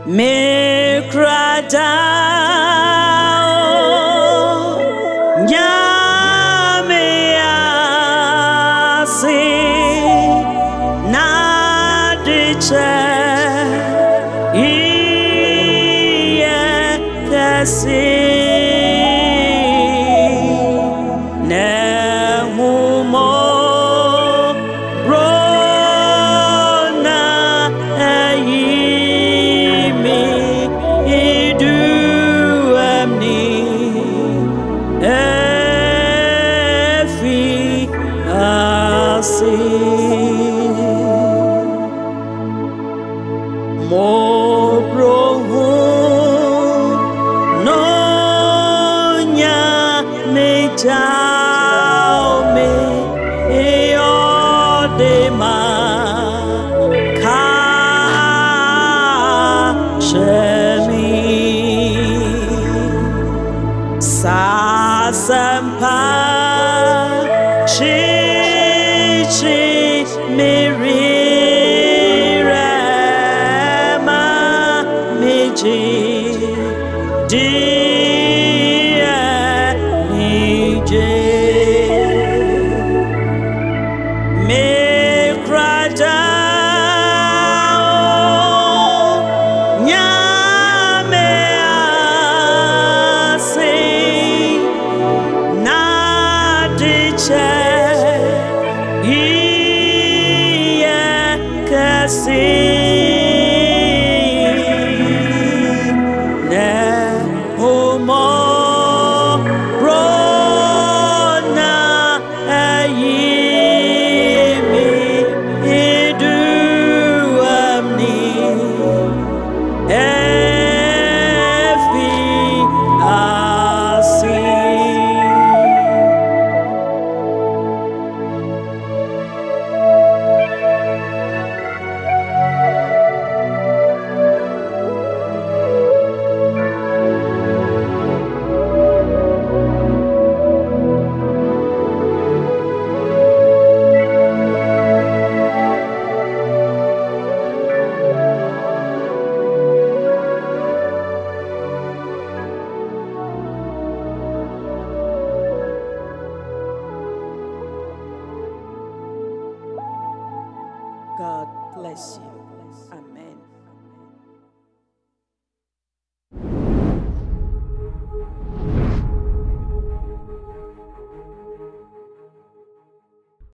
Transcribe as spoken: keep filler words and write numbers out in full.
me krada nyame ase na diche iye kasi Mo broho no nya me jao me e de ma ka shemi sa sampa chi chi meri dear nije me krada nyame ase na diche iye kasi God bless you. Amen.